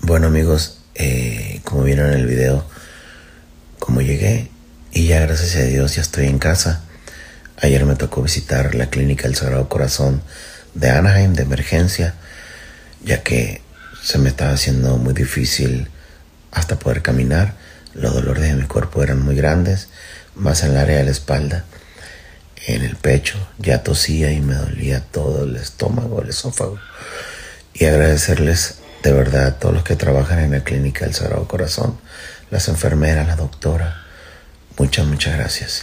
Bueno amigos, como vieron en el video, como llegué y ya gracias a Dios ya estoy en casa. Ayer me tocó visitar la clínica del Sagrado Corazón de Anaheim de emergencia, ya que se me estaba haciendo muy difícil hasta poder caminar. Los dolores de mi cuerpo eran muy grandes, más en el área de la espalda, en el pecho. Ya tosía y me dolía todo el estómago, el esófago. Y agradecerles de verdad a todos los que trabajan en la clínica del Sagrado Corazón, las enfermeras, la doctora. Muchas gracias.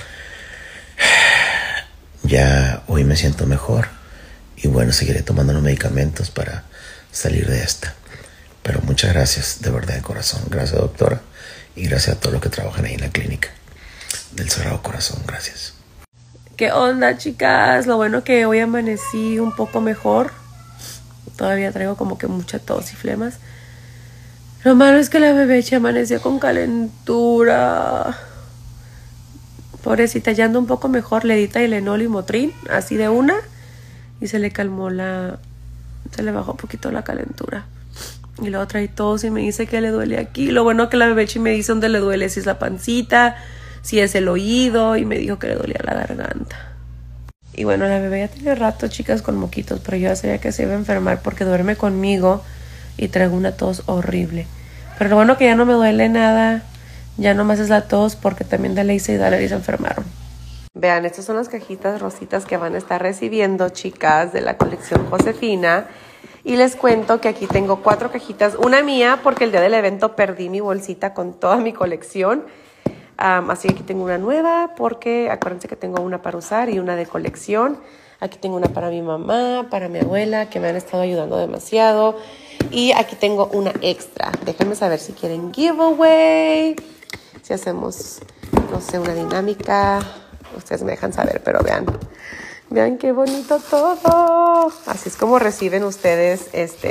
Ya hoy me siento mejor y bueno, seguiré tomando los medicamentos para salir de esta. Pero muchas gracias, de verdad de corazón. Gracias, doctora, y gracias a todos los que trabajan ahí en la clínica del Sagrado Corazón. Gracias. ¿Qué onda, chicas? Lo bueno que hoy amanecí un poco mejor. Todavía traigo como que mucha tos y flemas. Lo malo es que la bebeche amaneció con calentura. Pobrecita, ya anda un poco mejor. Le di Tylenol y Motrin, así de una. Y se le calmó se le bajó un poquito la calentura. Y luego trae tos y me dice que le duele aquí. Lo bueno que la bebeche me dice dónde le duele. Si es la pancita, si es el oído. Y me dijo que le dolía la garganta. Y bueno, la bebé ya tiene rato, chicas, con moquitos, pero yo ya sabía que se iba a enfermar porque duerme conmigo y traigo una tos horrible. Pero lo bueno que ya no me duele nada, ya nomás es la tos porque también Daleisa y Dalery se enfermaron. Vean, estas son las cajitas rositas que van a estar recibiendo, chicas, de la colección Josefina. Y les cuento que aquí tengo 4 cajitas, una mía porque el día del evento perdí mi bolsita con toda mi colección. Así que aquí tengo una nueva porque acuérdense que tengo una para usar y una de colección. Aquí tengo una para mi mamá, para mi abuela, que me han estado ayudando demasiado. Y aquí tengo una extra. Déjenme saber si quieren giveaway, si hacemos, no sé, una dinámica. Ustedes me dejan saber, pero vean qué bonito todo. Así es como reciben ustedes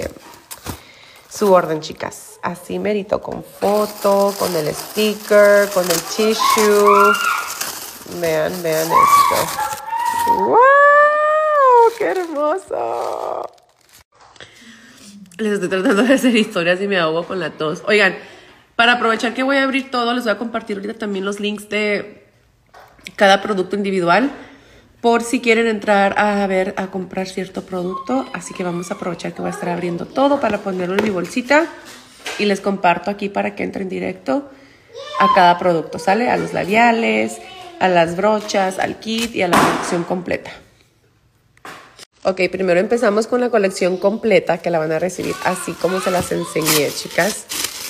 su orden, chicas. Así merito, con foto, con el sticker, con el tissue. Vean esto. ¡Wow! ¡Qué hermoso! Les estoy tratando de hacer historias y me ahogo con la tos. Oigan, para aprovechar que voy a abrir todo, les voy a compartir ahorita también los links de cada producto individual, por si quieren entrar a comprar cierto producto. Así que vamos a aprovechar que voy a estar abriendo todo para ponerlo en mi bolsita. Y les comparto aquí para que entren directo a cada producto, ¿sale? A los labiales, a las brochas, al kit y a la colección completa. Ok, primero empezamos con la colección completa, que la van a recibir así como se las enseñé, chicas.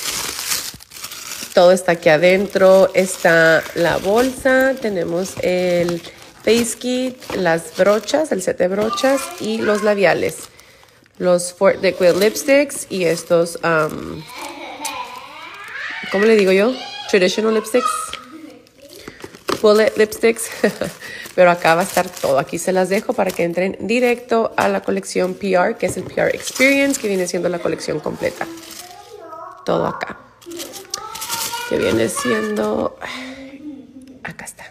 Todo está aquí adentro. Está la bolsa, tenemos el face kit, las brochas, el set de brochas y los labiales. Los Fort Liquid Lipsticks y estos, ¿cómo le digo yo? Traditional Lipsticks. Bullet Lipsticks. Pero acá va a estar todo. Aquí se las dejo para que entren directo a la colección PR, que es el PR Experience, que viene siendo la colección completa. Todo acá. Que viene siendo... Acá está.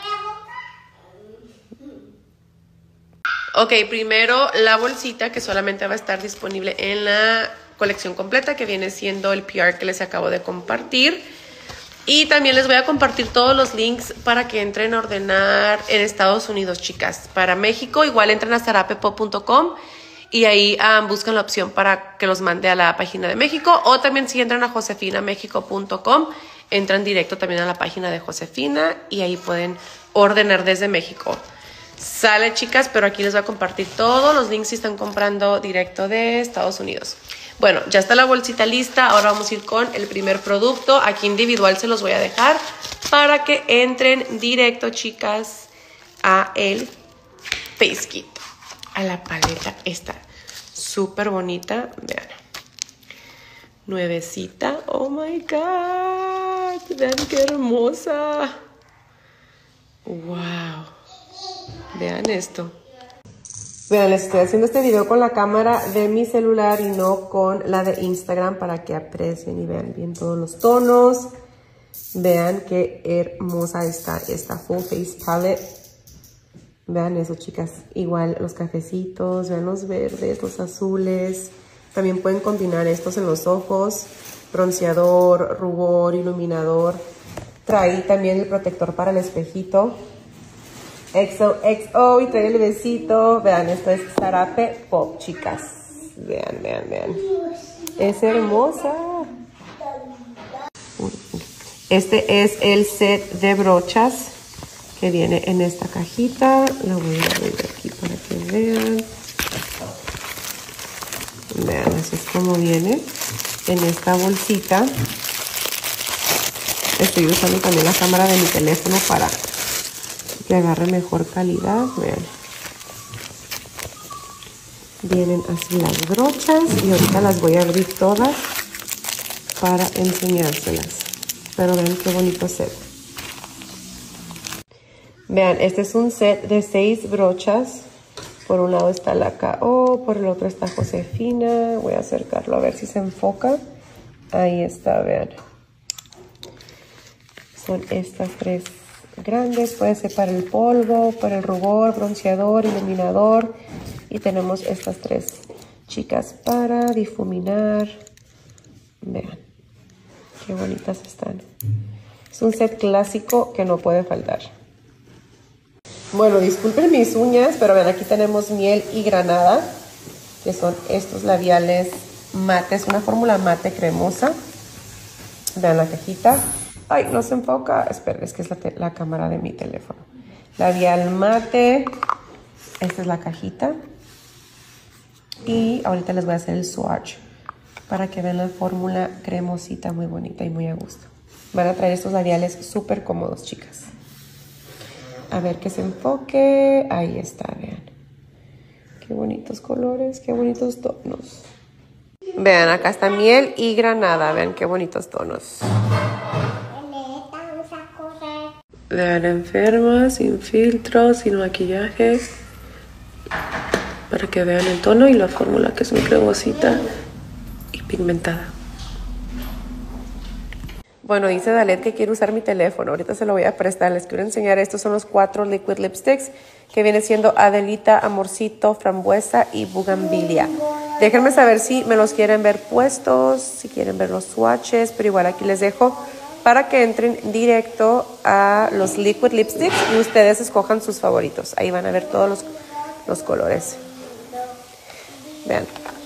Ok, primero la bolsita que solamente va a estar disponible en la colección completa, que viene siendo el PR que les acabo de compartir. Y también les voy a compartir todos los links para que entren a ordenar en Estados Unidos, chicas. Para México, igual entren a zarapepop.com y ahí buscan la opción para que los mande a la página de México. O también si entran a josefinamexico.com, entran directo también a la página de Josefina y ahí pueden ordenar desde México. Sale, chicas, pero aquí les voy a compartir todos los links si están comprando directo de Estados Unidos. Bueno, ya está la bolsita lista. Ahora vamos a ir con el primer producto. Aquí individual se los voy a dejar para que entren directo, chicas, a el Face Kit. A la paleta esta. Súper bonita. Vean. Nuevecita. Oh my God. Vean qué hermosa. Wow. Vean esto. Vean, les estoy haciendo este video con la cámara de mi celular y no con la de Instagram para que aprecien y vean bien todos los tonos. Vean qué hermosa está esta Full Face Palette. Vean eso, chicas. Igual los cafecitos, vean los verdes, los azules. También pueden combinar estos en los ojos, bronceador, rubor, iluminador. Trae también el protector para el espejito. XOXO y trae el besito. Vean, esto es Zarape Pop, chicas. Vean, vean, vean. Es hermosa. Este es el set de brochas que viene en esta cajita. La voy a abrir aquí para que vean. Vean, así es como viene en esta bolsita. Estoy usando también la cámara de mi teléfono para que agarre mejor calidad. Vean. Vienen así las brochas y ahorita las voy a abrir todas para enseñárselas. Pero vean qué bonito set. Vean, este es un set de 6 brochas. Por un lado está la KO, por el otro está Josefina. Voy a acercarlo a ver si se enfoca. Ahí está, vean. Son estas 3 grandes. Puede ser para el polvo, para el rubor, bronceador, iluminador. Y tenemos estas 3 chicas para difuminar. Vean, qué bonitas están. Es un set clásico que no puede faltar. Bueno, disculpen mis uñas, pero vean, aquí tenemos miel y granada, que son estos labiales mates, una fórmula mate cremosa. Vean la cajita. Ay, no se enfoca. Espera, es que es la cámara de mi teléfono. Labial mate. Esta es la cajita. Y ahorita les voy a hacer el swatch para que vean la fórmula cremosita, muy bonita y muy a gusto. Van a traer estos labiales súper cómodos, chicas. A ver que se enfoque. Ahí está, vean. Qué bonitos colores, qué bonitos tonos. Vean, acá está miel y granada. Vean qué bonitos tonos. Vean, enferma, sin filtro, sin maquillaje. Para que vean el tono y la fórmula, que es muy cremosita y pigmentada. Bueno, dice Dalet que quiere usar mi teléfono. Ahorita se lo voy a prestar. Les quiero enseñar. Estos son los 4 liquid lipsticks que viene siendo Adelita, Amorcito, Frambuesa y Bugambilia. Déjenme saber si me los quieren ver puestos, si quieren ver los swatches, pero igual aquí les dejo para que entren directo a los liquid lipsticks y ustedes escojan sus favoritos. Ahí van a ver todos los colores. Vean.